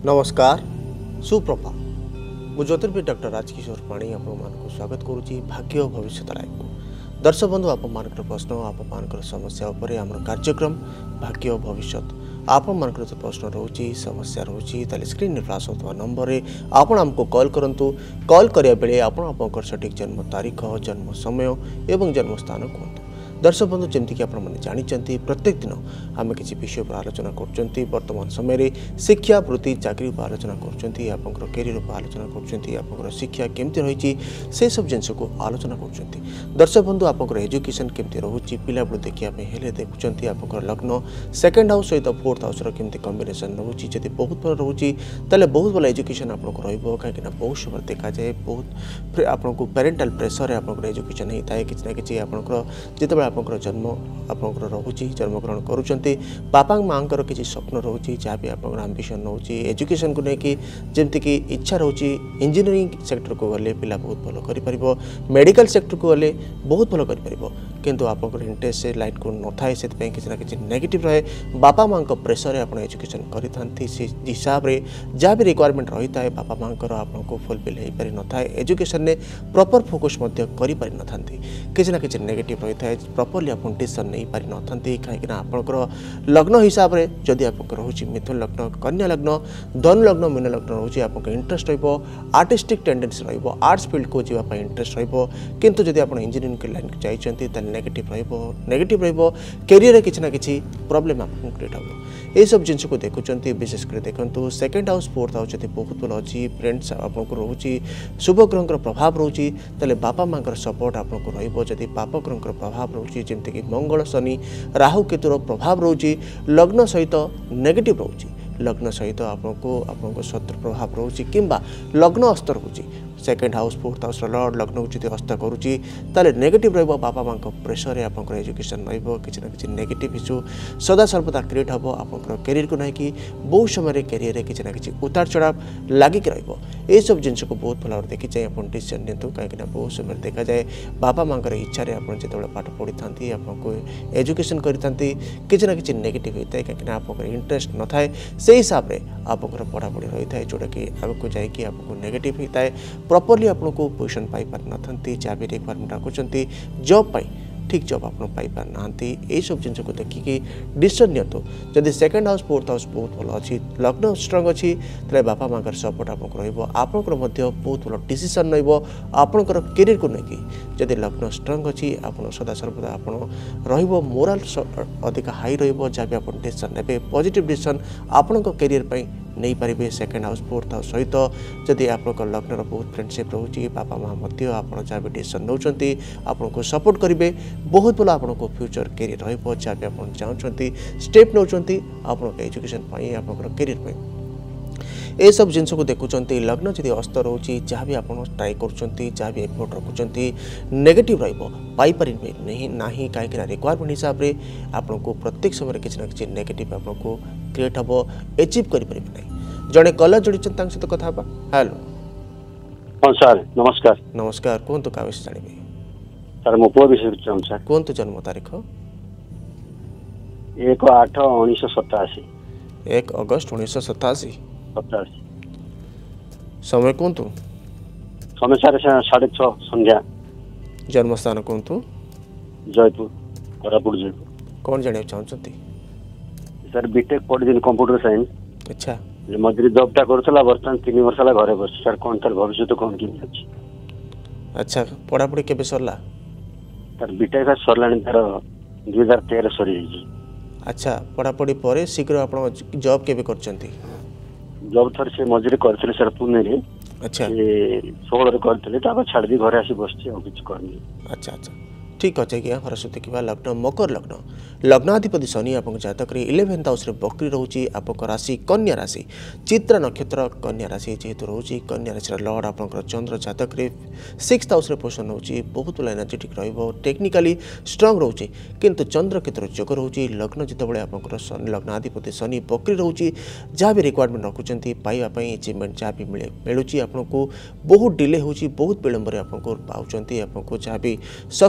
नमस्कार सुप्रभा मु ज्योतिर्विद डॉक्टर राजकिशोर पाणी आपको स्वागत करुच्ची भाग्य भविष्य लाइव को दर्शक बंधु आपर प्रश्न आपर समस्या उपर आम कार्यक्रम भाग्य भविष्य आपण प्रश्न रोचे समस्या रोचे स्क्रीन फ्लाश होता नंबर रे आपण आमको कॉल करंतु कॉल करिया बेले आपण आपनकर सटीक जन्म तारीख जन्म समय एवं जन्म स्थान कहतु दर्शक बंधु जमती कि आपने जानी प्रत्येक दिन आम किसी विषय पर आलोचना कर वर्तमान समय शिक्षा वृत्ति चाकरी पर आलोचना कर कैरियर पर आलोचना कर शिक्षा केमती रही से सब जिनस को आलोचना कर दर्शक बंधु आप एजुकेशन केमती रोचे पिला बेलू देखा देखुं आप लग्न सेकेंड हाउस सहित फोर्थ हाउस केमती कॉम्बिनेशन रोचे जब बहुत भल रोचे तेल बहुत भल एजुकेशन आपको कहीं बहुत समय देखा जाए बहुत आपको पेरेंटाल प्रेसर आप एजुकेशन होता है किसी ना कि जिते आपंकर जन्म आपंकर रोचे जन्मग्रहण करुँच बापा माँ किसी स्वप्न रोचे जहाँ भी आप आंबिशन रोचे एजुकेशन को लेकिन जमीक इच्छा रोचे इंजीनियरिंग सेक्टर को गले पिला बहुत भल कर मेडिकल सेक्टर को गले बहुत भल कर किंतु आप इंटरेस्ट लाइन को न थाए से किसी ना कि नेगेटिव रहे बापा माँ प्रेसर आप एजुकेशन करते से हिसाब से जहाँ भी रिक्वायरमेंट रही है बापा माँ आपको फुलफिल हो पारि न थाए एजुकेशन ने प्रॉपर फोकस कर पारि न थांती किसी ना कि नेगेटिव रही है प्रॉपर्ली आप डिसीजन नहीं पारि न थांती कहीं आपंकर लग्न हिसाब से जदि आप रोचे मिथुन लग्न कन्या लग्न धनु लग्न मीन लग्न रोचे आप interest artistic tendency arts field को जावाई इंटरेस्ट किंतु जदि आप इंजीनियरिंग लाइन को जाइए नेगेटिव कैरियर किसी ना कि प्रॉब्लम आपको क्रिएट हो यह सब जिन को देखुं विशेषकर देखूँ सेकेंड हाउस फोर्थ हाउस जब बहुत भल अच्छी फ्रेंड्स आपको रोचे शुभ ग्रह प्रभाव रोचे तेल बापा माँ सपोर्ट आपको रही पाप ग्रह प्रभाव रोचे जमीक मंगल शनि राहु केतुर प्रभाव रोचे लग्न सहित नेगेटिव रोचे लग्न सहित आपको शत्रु प्रभाव रोचे किंबा लग्न अस्त रोचे second house fourth house lord लग्न को हस्त करुच्ची नेगेटिव बापा माँ प्रेसर आप एजुकेशन किसी ना कि नेगेटिव इश्यू सदा सर्वदा क्रिएट हम आप कैरियर को लेकिन बहुत समय कैरियर किसी ना कि उतार चढ़ाव लगिक रही सब जिन को बहुत भल भाव देखी जाए आप डिसीजन निंतु कहीं बहुत समय देखा जाए बापा माँ इच्छा आप जो पाठ पढ़ी था आपको एजुकेशन करते किसी ना कि नेगेटिव होता है कहीं आप इंटरेस्ट न थाए से हिसाब से आप पढ़ापढ़ी रही है जोटा कि आगे जाकि आपको नेगेटिव होता है प्रॉपर्ली आपको पोजिशन पाई पारि न जहाँ भी रिक्वायरमेंट रखुच्च जॉब पाई ठीक जॉब आप पाई पारि ना यही सब जिन को देखिए डिसीजन नियंतु जदि सेकेंड हाउस फोर्थ हाउस बहुत भल अच्छी लग्न स्ट्रंग अच्छी तेल बापा माँ सपोर्ट आपको आपंकर बहुत भल डिसीजन आपंकर कैरियर को लेकिन जदि लग्न स्ट्रंग अच्छी आप सदा सर्वदा आप मोराल अधिक हाई रहा भी आप डिसीजन ने पॉजिटिव डिसीजन आपण कैरियर नहीं पारे सेकेंड हाउस फोर्थ हाउस सहित जदि आप लग्न बहुत फ्रेंडशिप रोचे बापा माँ आप जहाँ भी डिसीजन नौकरी आपको सपोर्ट करेंगे बहुत भल आपको फ्यूचर कैरियर रहा भी आप चाहते स्टेप नौकरी आप एजुकेशन आप कैरियर ये सब जिन को देखुं लग्न जदि अस्त रोचे जहाँ भी आप ट्राए कर भी एफर्ट रखुच्च नेगेटिव रही नहीं ना कहीं रिक्वायरमेंट हिसाब से आपको प्रत्येक समय किसी ना कि नेगेटिव आपको क्रिएट हम एचिव करें जड़े कलर जोड़ी सहित कथा हेलो हाँ सर नमस्कार नमस्कार कहतु क्या विषय जानवे सर मो पुआ विषय सर कहतु जन्म तारीख 1/8/1987 1 अगस्त 1987 समय कहतु समय सर 6:30 संध्या जन्म स्थान कहतु जयपुर कोरापुट जयपुर कौन जाना चाहते सर बीटेक पढ़ी कंप्यूटर साइंस अच्छा मझे जॉबटा करा बर्तमान 3 वर्ष है घरे बस सर कौन तार भविष्य तो कौन केमी अच्छी अच्छा पढ़ापढ़ी केबे सरला सर बीटेक सरला तार 2013 सरी अच्छा पढ़ापढ़ी पर शीघ्र आप जॉब केबे करचंती जॉब थर से मझे करते सर पुणे रे अच्छा 16 करते छाड़ दी घरे आसी बस करनी अच्छा अच्छा ठीक अच्छे कि हरस्वती कि लग्न मकर लग्न लग्नाधिपति शनि आप जातक 11th हाउस बक्री रोचे आप राशि कन्या राशि चित्रा नक्षत्र कन्या राशि जेहेतु रोचे कन्या राशि लॉर्ड आप चंद्र जातक 6th हाउस पोषण रोचे बहुत भल एनर्जेटिक टेक्निकाली स्ट्रंग रोचे किंतु चंद्र केतु जोग रोचे लग्न जितेबाला आप लग्नाधिपति शनि बक्री रोचे जहाँ भी रिक्वायरमेंट रखुच्च पाइबापी अचिवमेंट जहाँ भी मिलूँ आपको बहुत डिले हो बहुत विलंब आपको पाँच आपको जहाँ भी सक्सेस मिलूँ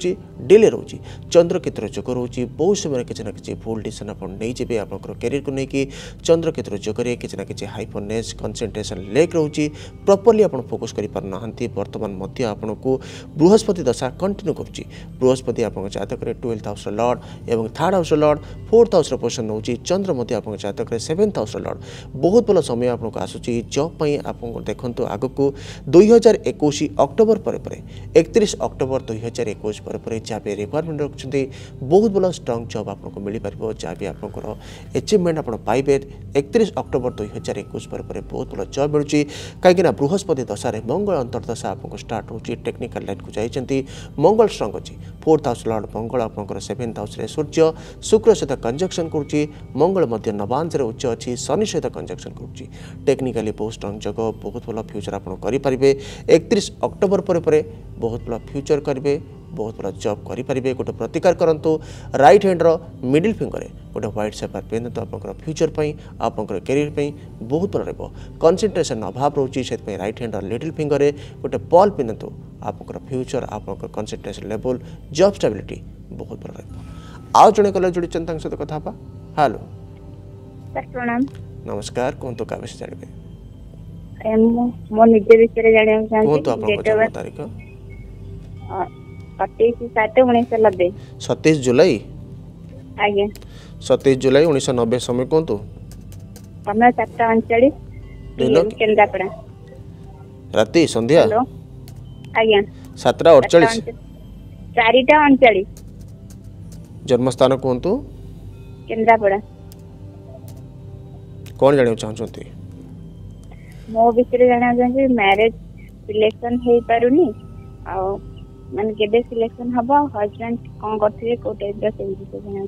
रोचे डिले रोचे चंद्रकेतुर जोग रोचे बहुत समय किसी ना कि भूल डिसीजन आप नहीं जाए आप कैरियर को लेकिन चंद्रकेतुर जोगरे किसी ना कि हाइपरनेस कंसंट्रेशन लेक रोचे प्रॉपर्ली आप फोकस कर पारना बर्तमान मध्य आपन को बृहस्पति दशा कंटिन्यू करुच्ची बृहस्पति आप जातक 12th हाउस लॉर्ड एवं 3rd house lord 4th house position नौची चंद्र मध्य आप जातक 7th हाउस लॉर्ड बहुत भल समय आपको आसूची जॉब पर आप देखो आग को 2021 अक्टोबर पर 31 अक्टोबर 2021 पर जहाँ भी रिक्वायरमेंट रखते बहुत भल स्ट्रंग जॉब आपको मिल पार जहाँ भी आप अचिवमेंट आप पाइबे 31 अक्टोबर 2021 पर बहुत भल जॉब मिलूँ कहीं बृहस्पति दशा मंगल अंतर्दशा आपको स्टार्ट होची टेक्निकल लाइन को जाइए मंगल स्ट्रंग अच्छी 4th हाउस लॉर्ड मंगल आप 7th हाउस सूर्य शुक्र सहित कंजक्शन करुच्ची मंगल मध्य नवांश उच्च अच्छी शनि सहित कंजक्शन करुच्ची टेक्निकाली बहुत स्ट्रंग जग बहुत भल फ्यूचर आप करेंगे 31 अक्टोबर पर बहुत भल फ्यूचर करेंगे बहुत भल जॉब करेंगे गोटे प्रतिकार करूँ राइट हैंड मिडिल फिंगर गोटे व्हाइट सेपर पिंधु आप फ्यूचर पर आप कैरियर बहुत भल रनसेंट्रेसन अभाव रोचे से राइट हैंड लिटिल फिंगर गोटे पल पिंधु आप फ्यूचर आप कंसंट्रेशन लेवल जॉब स्टेबिलिटी बहुत भल रहा जड़े कलर जोड़ी सहित कथा हेलो प्रणाम नमस्कार कहतु क्या विषय जानवे मो निजे विषय जानिया कहतु आप तारीख 27/7/1990 27 जुलाई आज्ञा 27 जुलाई 1990 समय कहतु समय 7:39 दिन केंद्रापड़ा राति संध्या आज्ञा 7:48 4:39 जन्मस्थान कहतु केंद्रापड़ा कौन जानिया चाहते मो विषय जानिया चाहते मैरिज सिलेक्शन हो पारुनी आ माने केबे सिलेक्शन हबो हस्बैंड कोन करथिबे को टाइप रा से विषय जानिया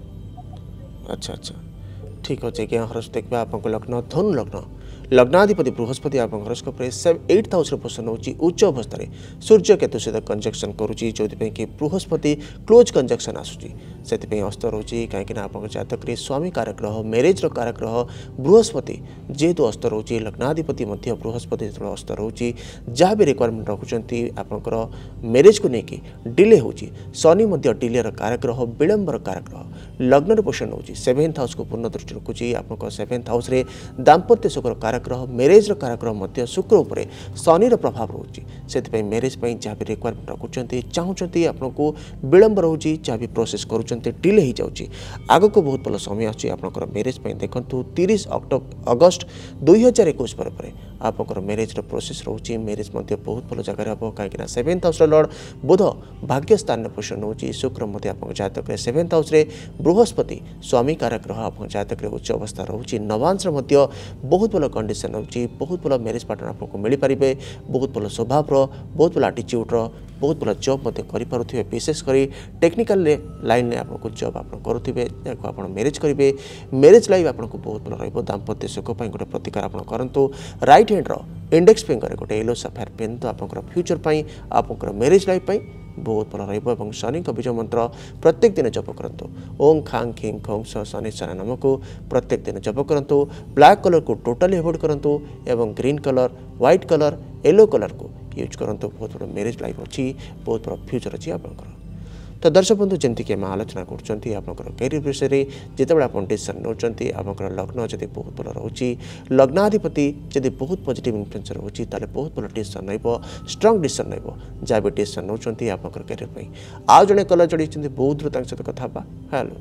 चाहते अच्छा अच्छा ठीक अच्छे कि हरस देखा आपको लग्न धनु लग्न लग्नाधिपति बृहस्पति आप हरस्कोप 8th हाउस पोषण होची उच्च अवस्था सूर्य केतु सहित कंजक्शन करुच्ची जो कि बृहस्पति क्लोज कंजक्शन आसूची से अस्त रोचे कहीं आप जातक स्वामी कारग्रह मैरेज कारग्रह बृहस्पति जेहेतु अस्त रोचे लग्नाधिपति बृहस्पति जो अस्त रोचे जहाँ भी रिक्वायरमेंट रखुच्च आपंकर मैरेज को लेकिन डिले होची शनि डिले कारग्रह विलंबर कारग्रह लग्न पोषण होची 7th हाउस को पूर्ण दृष्टि रखुची आप 7th हाउस दाम्पत्य सुखर कारग्रह मैरेज कारग्रह शुक्र उपर शनि प्रभाव रोचे से मैरेज जहाँ भी रिक्वायरमेंट रखुच्च चाहूँगी आपको विलंब रोचे जहाँ भी प्रोसेस कर डिले हो जाऊँगी आग को बहुत भल समय आपर मैरेज देखो 30 अगस्त 2021 पर आपंकर मैरेज प्रोसेस रोचे मैरेज बहुत भल जगह हम कहीं 7th हाउस लॉर्ड बुध भाग्य स्थान पोषण होची शुक्र आप जातक 7th हाउस बृहस्पति स्वामी कारग्रह आप जातक उच्च अवस्था रोचे नवांश बहुत भल कंडीशन रोचे बहुत भल मैरेज पार्टनर आपको मिल पारे बहुत भल स्वभाव बहुत भल आटीट्यूड्र बहुत भल जॉब करें विशेषकर टेक्निकल लाइन में आपको जॉब आप करुवे आप मैरेज करेंगे मैरेज लाइफ आपको बहुत भल रम्पत्य सुख गोटे प्रतिकार आप करूँ राइट हैंड इंडेक्स फिंगर गोटे येलो सफेयर पेन तो आप फ्यूचर आप मैरेज लाइफ बहुत भल रही शनि विजय मंत्र प्रत्येक दिन जप करूँ ओं खांग खिंग खोंग शनिश्चर नाम को प्रत्येक दिन जप करूँ ब्लैक कलर को टोटली अवॉइड करूँ एवं green colour white colour yellow colour को यूज करूँ बहुत बड़ा मैरेज लाइफ अच्छी बहुत बड़ा फ्यूचर अच्छी आप तो दर्शक बंधु जमीक आम आलोचना कर कैरियर विषय में जिते आप डिसीजन नौकरी आप लग्न जब बहुत भल रोचे लग्नाधिपति जब बहुत पॉजिटिव इन्फ्लुएंस रोचे ताले बहुत भल डिसीजन नईब स्ट्रंग डिसीजन नईब जहाँ भी डिसीजन नौकरी आप कैरियर आज जड़े कलर जोड़ी बहुत दूर सहित कथा हेलो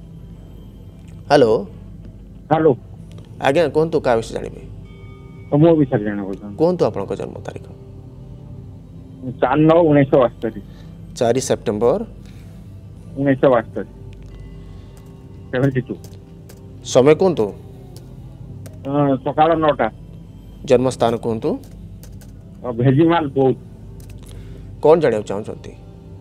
हेलो हेलो आज्ञा कहतु क्या विषय जानवे मो विषय जाना कहतु आप जन्म तारीख 4/9/1972 4 सेप्टेम्बर 1972 72 समय कहतु सकाल 9टा जन्मस्थान कहतु भेजिमाल बहुत कौन जाना चाहते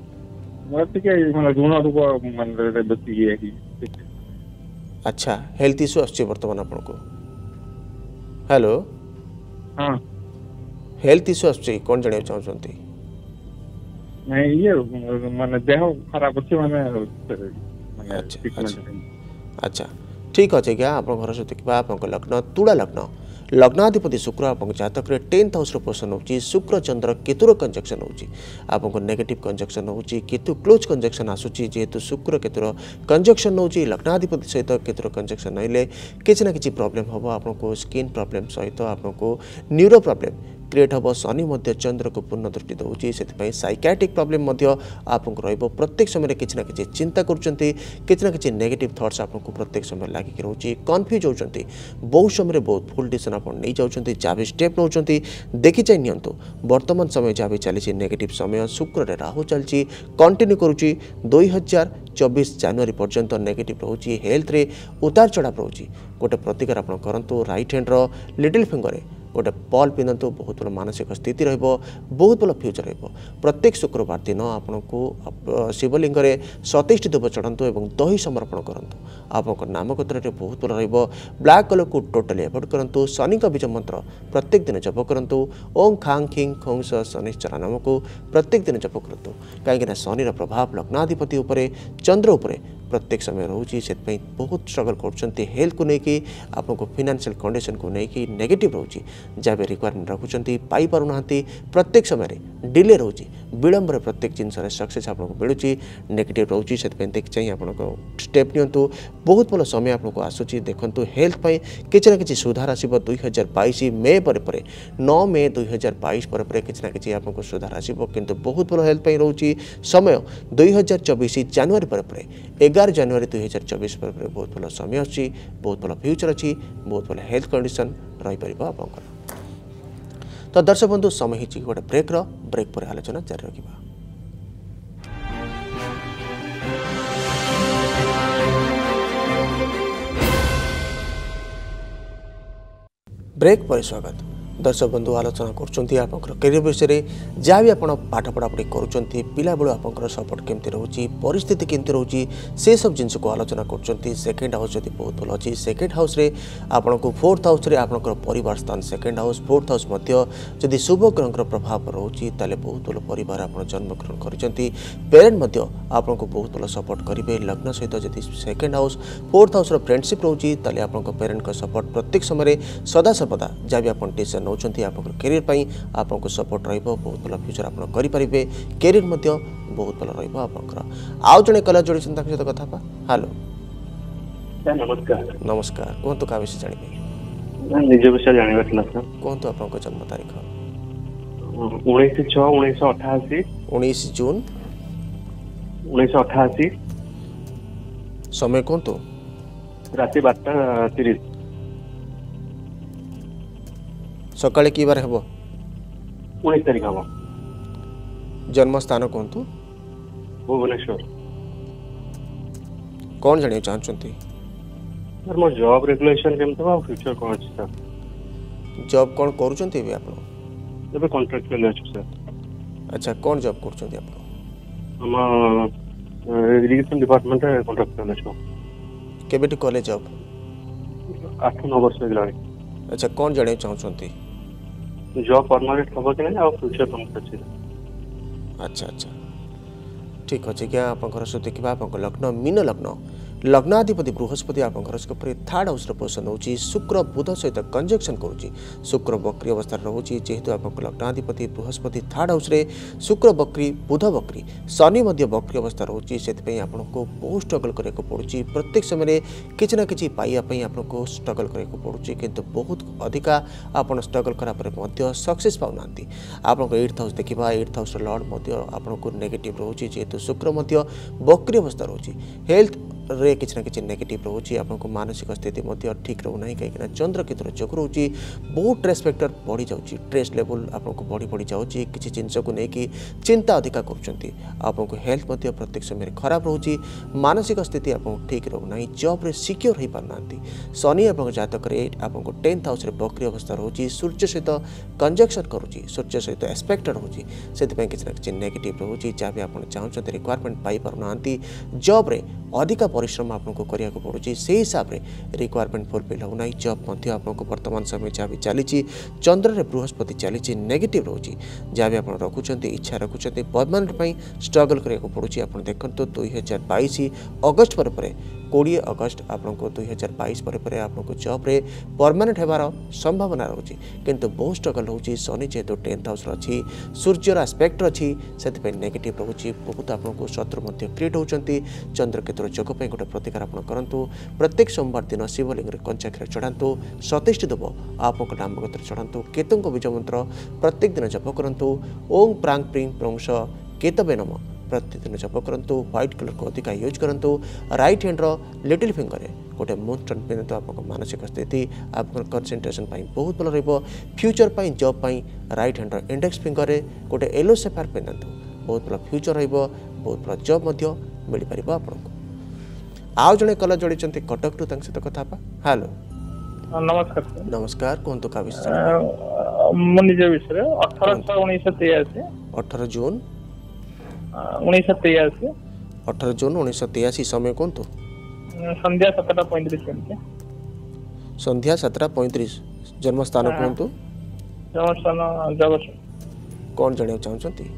अच्छा हेल्थ इश्यू आसुची बर्तमान आपको हेलो हाँ हेल्थ इश्यू आसुची कौन जाना चाहते नहीं ये माने देह खराब अच्छे माने अच्छा अच्छा ठीक अच्छे क्या आप घर सहित आप लग्न तुला लग्न लग्नाधिपति शुक्र आपन जातक रे 10th हाउस रो पोजिशन होची शुक्र चंद्र केतुर कंजक्शन होची आपन नेगेटिव कंजक्शन होची केतु क्लोज कंजक्शन आसुची जेहेतु शुक्र केतुर कंजक्शन होची लग्नाधिपति सहित केतुर कंजक्शन नइले किछि ना किछि प्रॉब्लम हबो आपन को स्किन प्रॉब्लम सहित आपन को न्यूरो प्रॉब्लम क्रिएट हम शनि मध्य चंद्र को पूर्ण दृष्टि दूसरी से साइकाट्रिक प्रॉब्लम आपको प्रत्येक समय किसी ना कि चिंता कर नेगेटिव थॉट्स आपको प्रत्येक समय लगिक रोचे कन्फ्यूज होती बहुत समय बहुत भूल डिसीजन आप नहीं जाऊँच जहाँ भी स्टेप नौ देखी चाहिए नियंतु वर्तमान समय जहाँ भी चली नेगेटिव समय शुक्र राहु चलती कंटिन्यू करुच्ची 2024 जनवरी पर्यंत नेगेटिव रोचे हेल्थ रे उतार चढ़ाव रोचे गोटे प्रतिकार आप करूँ राइट हैंड लिटिल फिंगर गोटे पल पिंधतु बहुत भल मानसिक स्थिति बहुत भल फ्यूचर प्रत्येक शुक्रवार दिन आपन को शिवलिंग सतीश दुब चढ़ातु और दही समर्पण करूँ आप नामकत्र बहुत भल ब्लैक कलर को टोटाली एवॉइड करूँ शनि बीज मंत्र प्रत्येक दिन जप करूँ ओं खांग खिंग खों शनिश्चरा नाम को प्रत्येक दिन जप करूँ कहीं शनि प्रभाव लग्नाधिपति उपरे चंद्र उपरे प्रत्येक समय रोचे से बहुत स्ट्रगल कर हेल्थ को लेकिन आपको फाइनेंशियल कंडीशन को लेकिन नेगेटिव रोचे जहाँ भी रिक्वायरमेंट रखुंट पाइना प्रत्येक समय डिले रोचे विलंब प्रत्येक जिनस सक्सेस आपको मिलूँ नेगेटिव रोचे से देखी चाहिए आपको स्टेप नियंतु बहुत भल समय आपको आसूँ देखूँ हेल्थ किसी ना कि सुधार आसो 2022 मे पर 9 मे 2022 पर किसी ना कि आपको सुधार आसो किंतु बहुत भल हेल्थ रोचे समय 2024 जनवरी पर 11 जनवरी 2024 पर बहुत भल समय अच्छी बहुत भल फ्यूचर अच्छी बहुत भल हेल्थ कंडीशन रहीपर आप तो दर्शक बंधु समय ही गोटे ब्रेक पर आलोचना जारी रखा। ब्रेक पर स्वागत दर्शक बंधु आलोचना कर कैरियर विषय जहाँ भी आप पाठ पढ़ापढ़ी करुँच पिला बेलू आप सपोर्ट केमती रोचे परिस्थिति केमती रोचे से सब जिनस को आलोचना कर सेकेंड हाउस जब बहुत भल अच्छी सेकेंड हाउस रे आपको 4th हाउस रे आपनकर परिवार स्थान सेकेंड हाउस 4th हाउस जदि शुभ ग्रह प्रभाव रोचे ताले बहुत भल परिवार आप जन्मग्रहण करते पेरेन्ट आपको बहुत भल सपोर्ट करेंगे लग्न सहित जब second house 4th house friendship रोचे ताले आपको पेरेन्ट सपोर्ट प्रत्येक समय सदा सर्वदा जहाँ भी आप डिसीजन नौकरी आप कैरियर आपको सपोर्ट बहुत भल फ्यूचर आप करेंगे कैरियर बहुत भल रहा आउ जड़े कलर जोड़ी सहित कथा हेलो नमस्कार नमस्कार कहतु क्या विषय जानवे निज विषय जानवा कहतु आप जन्म तारीख 19/6/1988 19 जून 1988 समय कहतु राति 12:30 सकाळे की बार हेबो 19 तारीख हम जन्म स्थान कहतु भुवनेश्वर कौन जानिया चाहछंती सर मो जॉब रेगुलेशन केमतो आ फ्यूचर कोन अछि सर जॉब कौन करूचंती भी आपण एबे कॉन्ट्रैक्चुअल अछि सर अच्छा कौन जॉब करूचंती आपण हम इरिगेशन डिपार्टमेंट रे कॉन्ट्रैक्चुअल अछि केबेटी कॉलेज जॉब 8-9 वर्ष हेलानी अच्छा कौन जानिया चाहछंती जॉब परमानेंट खबर के नहीं आ फ्यूचर कम अछि अच्छा अच्छा ठीक अच्छे क्या आप देखा आप लग्न मीन लग्न लग्नाधिपति बृहस्पति आप घर पर 3rd हाउस पोजिशन होची शुक्र बुध सहित कंजक्शन करुच्ची शुक्र बक्री अवस्था रोचे जेहेतु आप लग्नाधिपति बृहस्पति 3rd हाउस शुक्र बक्री बुध बक्री शनि बक्री अवस्था रोचे से आपको बहुत स्ट्रगल करने पड़ुची प्रत्येक समय किसी ना कि पाइबापी आपको स्ट्रगल करने पड़ुची किंतु बहुत अधिका आप स्ट्रगल करापर सक्सेस पाऊना आप 8th हाउस देखा 8th हाउस लॉर्ड आपको नेगेटिव रोचे जेहेतु शुक्र बक्री अवस्था रोचे हेल्थ रे किसी ना कि नेगेटिव रोचे आपको मानसिक स्थिति ठीक रोना कहीं चंद्र केतुर जोग रोचे बहुत स्ट्रेस फैक्टर बढ़ी जाऊँगी स्ट्रेस लेवल आपको बढ़ी जाऊँगी किसी जिनस को लेकिन चिंता अधिका कर हेल्थ प्रत्येक समय खराब रोचे मानसिक स्थिति आपको ठीक रोना जॉब रे सिक्योर हो पारना शनि आप जातक आपको 10th हाउस बक्री अवस्था रोचे सूर्य सहित कंजक्शन करुच्ची सूर्य सहित एस्पेक्ट रोचे से किसी ना कि नेगेटिव रोचे जहाँ भी आप चाहते रिक्वायरमेंट पाई पारना जॉब रे अधिका परिश्रम आपको करिया को पड़ुची से हिसाब रे रिक्वायरमेंट फुलफिल होना जॉब मध्य आपको वर्तमान समय जहाँ भी चली चंद्र रे बृहस्पति चली नेगेटिव रोची जहाँ भी आप रखुंट इच्छा रखुंट परमानेंट स्ट्रगल करिया को पड़ुची आप देखते 2022 अगस्ट पर 20 अगस्त आपको 2022 पर आपको जॉब रे परमानेंट होबार संभावना रोचे किंतु बहुत स्ट्रगल होची शनि जेहेतु 10th हाउस अच्छी सूर्यर एस्पेक्ट अच्छी से नेगेटिव रोचे बहुत आपको शत्रु क्रिएट होती चंद्र केतुर जोग गोटे प्रतिकार आप करूँ प्रत्येक सोमवार दिन शिवलिंग कंचा क्षीर चढ़ातु 27 दुब आप नामगत चढ़ातु केतु बीज मंत्र प्रत्येक दिन जप करूँ ओं प्रांग प्रीं प्रंश केतवे नम प्रतिदिन जप करूँ व्हाइट कलर को अधिक यूज करूँ राइट हैंड लिटिल फिंगर गोटे मून स्टोन पिंधु आपको मानसिक स्थिति आप कंसंट्रेशन बहुत भल future job right hand index finger गोटे येलो सेफार पिंधु बहुत भल फ्यूचर बहुत भल जॉब मिल पार आपको आउ जड़े कलर जोड़ी कटक सहित कथा हेलो नमस्कार नमस्कार कहतु का विषय मो निज विषय 18 जून 1983 18 जून 1983 समय कहतु संध्या 7:35 संध्या 7:35 जन्मस्थान कहतु जन्मस्थान जगत कौन जाना चाहते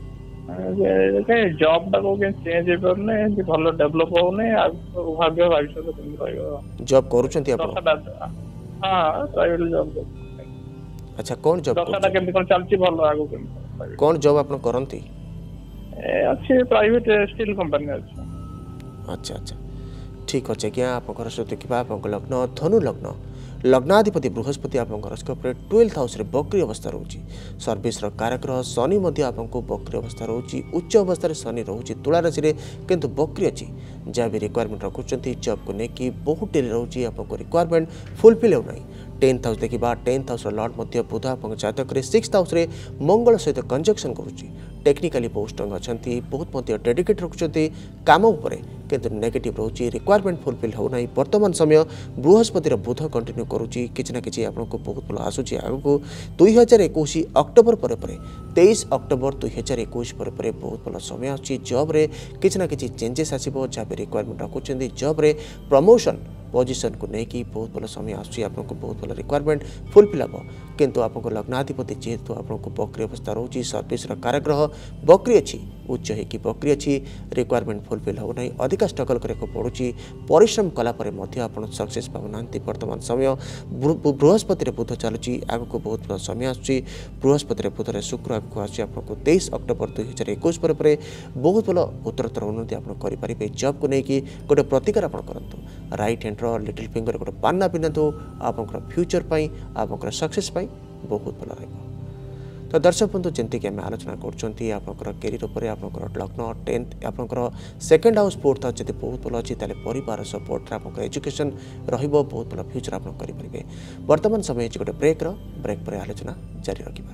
जॉब टाको चेंज करने भल डेवलप होने भाग्य भविष्य जॉब करूछंती आप हां प्राइवेट जॉब अच्छा कौन जॉब केमती कोन चलची भल आगो कौन जॉब आपण करंती अच्छे प्राइवेट स्टील कंपनी अच्छे अच्छा अच्छा ठीक अच्छे क्या आप देखा आप लग्न धनु लग्न लग्नाधिपति बृहस्पति आप हॉरोस्कोप 12th हाउस रे बक्री अवस्था रोची सर्विस कारग्रह शनि आपको बक्री अवस्था रोची उच्च अवस्था शनि रोची तुला राशि रे किंतु बक्री अच्छी जहाँ भी रिक्वायरमेंट रखुच्च जॉब को लेकिन बहुत डेरी रोची आपको रिक्वायरमेंट फुलफिल होना 10th हाउस देखा 10th हाउस लॉर्ड बुध आप जातक 6th हाउस रे मंगल सहित कंजक्शन करुच्ची टेक्निकाली बहुत स्ट्रंग अच्छा बहुत डेडिकेट रखुच्च काम उपर किंतु नेगेटिव रोची रिक्वायरमेंट फुलफिल होना वर्तमान समय बृहस्पतिर बुध कंटिन्यू करुच्ची किसी ना कि आपको बहुत भल आसूची आगू 2021 अक्टोबर पर 23 अक्टोबर 2021 पर बहुत भल समय आसूची जॉब रे किसी ना कि चेंजेस आसो जहाँ भी रिक्वायरमेंट रखुच्च जॉब रे प्रमोशन पोजिशन को लेकिन बहुत भल समय आसूची आपको बहुत भल रिक्वायरमेंट फुलफिल हम किंतु आपको लग्नाधिपति जेहेतु आपको बक्री अवस्था रोची सर्विस कारग्रह बक्री अच्छी उच्च होगी बक्री अच्छी रिक्वायरमेंट फुलफिल होना अधिक स्ट्रगल करने पड़ुची परिश्रम कलापर आप सक्सेस पाऊना वर्तमान समय बृहस्पति बुध चलुची आगको बहुत भल समय आसूची बृहस्पति बुध शुक्र आगे आपको 23 अक्टोबर 2021 पर बहुत भल उत्तरोत्तर उन्नति आप करेंगे जॉब को लेकिन गोटे प्रतिकार आप करूँ राइट हैंड लिटिल फिंगर गोटे पान्ना पिंधु आप फ्यूचर आप सक्सेस बहुत भल रहा तो दर्शक बंधु जमीक आम आलोचना कर कैरियर उपर आप लग्न 10th आप सेकेंड हाउस 4th हाउस जब बहुत भल अच्छी परिवार सपोर्ट आप एजुकेशन बहुत भल फ्यूचर आप करेंगे वर्तमान समय गोटे ब्रेक पर आलोचना जारी रखा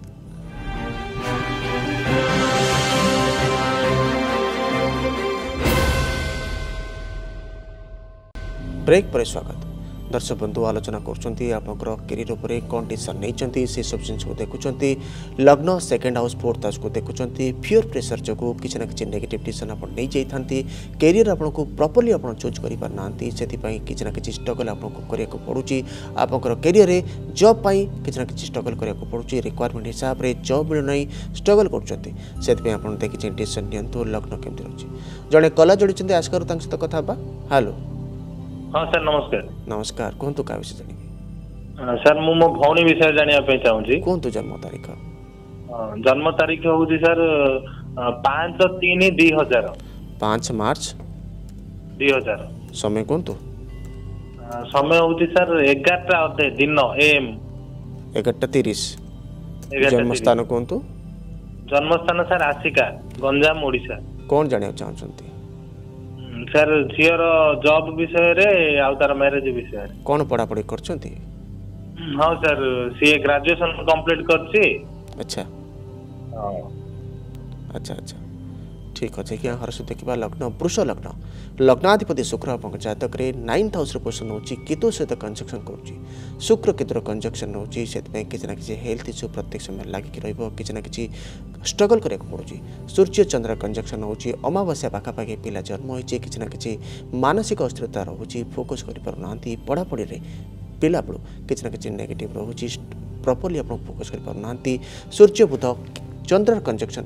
ब्रेक पर स्वागत दर्शक बंधु आलोचना कर कैरियर उपर कौन डिसीजन नहीं से सब जिन को देखुं लग्न सेकेंड हाउस 4th हाउस को देखुं फियर प्रेसर जो किसी ना कि नेगेटिव डिसीजन आप नहीं जाती कैरियर आपको प्रॉपर्ली आप चूज कर पारना से किसी ना कि स्ट्रगल आपको करने पड़ुची आप कैरियर जॉब किसी ना कि स्ट्रगल करने पड़ुची रिक्वायरमेंट हिसाब से जॉब मिलूना स्ट्रगल कर देखिए डिसीजन नियंतु लग्न केमती रही जड़े कला जोड़ी आजकल सहित कथा हेलो हाँ सर नमस्कार नमस्कार कहतु क्या विषय जानी सर मु मो भौणी विषय जानिया चाहूँगी कहतु जन्म तारीख जन्म तारीख हूँ सर 5/3/2000 5 मार्च 2000 समय कहतु समय हूँ सर 11टा अधे दिन AM 11:30 जन्मस्थान कहतु जन्मस्थान सर आसिका गंजाम ओडिशा कौन जानिया चाहते सर झीर जॉब विषय रे आ तार मैरिज विषय कौन पढ़ापढ़ी करछंती हाँ सर सी ग्रेजुएशन कंप्लीट करछि अच्छा अच्छा अच्छा ठीक अच्छे क्या हर्ष देखा लग्न वृष लग्न लग्नाधिपति शुक्र आप जातक 9th हाउस पोजिशन हो केतु सहित कंजक्शन करुच्ची शुक्र केतुर कंजक्शन होती किसी ना कि हेल्थ इश्यू प्रत्येक समय लगिक रही ना कि स्ट्रगल करने पड़ुची सूर्य चंद्र कंजक्शन होची अमावास्या पाखापाखि पिला जन्म होती किसी ना कि मानसिक अस्थिरता रोचे फोकस करना पढ़ापढ़ी पिला बेलू किसी ना कि नेगेटिव रोचे प्रॉपर्ली आप फोकस करना सूर्य बुध चंद्र कंजक्शन होची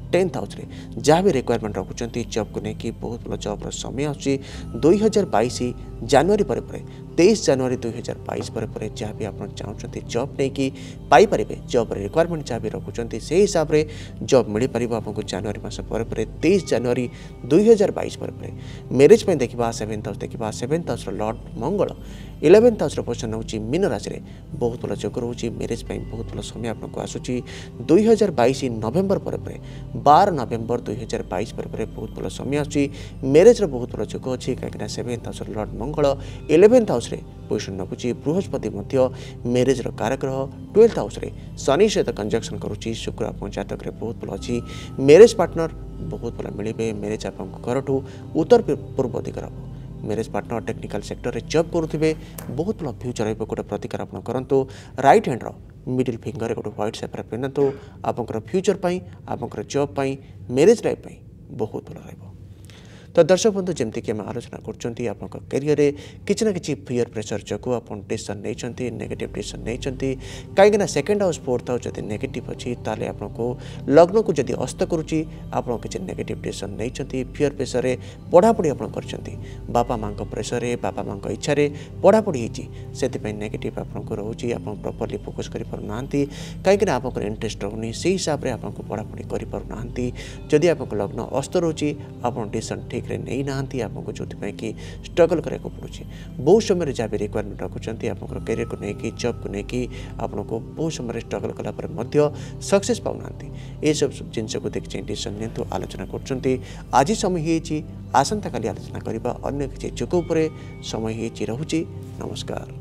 10th हाउस रे जहाँ भी रिक्वायरमेंट रखुंट जॉब को लेकिन बहुत भल जॉब समय आसूँ 2022 जनवरी पर 23 जनवरी 2022 पर जहाँ भी आप चाहते जॉब नहीं कि पाइपर जॉब रिक्वायरमेंट जहाँ भी रखुंट से हिसाब से जॉब मिल पार आपको जनवरी मास पर 23 जनवरी 2022 पर मैरिज में देखा 7th हाउस देखा 7th house lord Mangal 11th house position होची मीन राशि में बहुत भल जोग रोचे मैरिज बहुत भल समय आपको आसूँ 2022 नवेम्बर पर 12 नवेम्बर 2022 पर बहुत भल समय आसूँ मैरिज बहुत भल जोग अच्छी कहीं 7th house lord Mangal 11th house position रखुची बृहस्पति मैरिज कारग्रह 12th हाउस शनि सहित कंजक्शन करुच्ची शुक्र आप जातक बहुत भल अच्छी मैरिज पार्टनर बहुत भल मिले मैरिज आप घर ठू उत्तर पूर्व दिगर हम मैरिज पार्टनर टेक्निकल सेक्टर रे जॉब करुवे बहुत भल फ्यूचर गोटे प्रतिकार आप करूँ राइट हैंड्र मिडिल फिंगर गोटे व्हाइट सेपर पिंधु आपंकर फ्यूचर आपंकर जॉब मैरिज लाइफ बहुत भल रहा तो दर्शक बंधु जमती कि आम आलोचना कर कैरियर किसी ना कि फियर प्रेसर जो आप डिसीजन नहीं नेगेटिव डिसीजन नहीं कहीं 2nd हाउस 4th हाउस जब नेगेटिव अच्छी ताले आपको लग्न को जब अस्त करुच्ची आप किसी नेगेटिव डिसीजन नहीं फियर प्रेसर रे पढ़ापढ़ी आप बापा माँ प्रेसर रे बापा माँ इच्छा पढ़ापढ़ी होती नेगेटिव आपको रोचे आप प्रॉपर्ली फोकस कर पारना कहीं आप इंटरेस्ट रोनी से हिसाब से आपको पढ़ापढ़ी कर पारना जदि आपको लग्न अस्त रोचे आप डिसीजन ठीक नहीं नहांती आपको जो कि स्ट्रगल करने को पड़ुछि बहुत समय जहाँ भी रिक्वायरमेंट रखुंट आप कैरियर को लेकिन जॉब को लेकिन आपको बहुत समय स्ट्रगल कलापर सक्सेस पाऊना ये सब जिनस को देखिए डिसीजन नियंतु आलोचना कर आज समय हो आसंता काली आलोचना करने अन्य किसी जुग समय रोचे नमस्कार।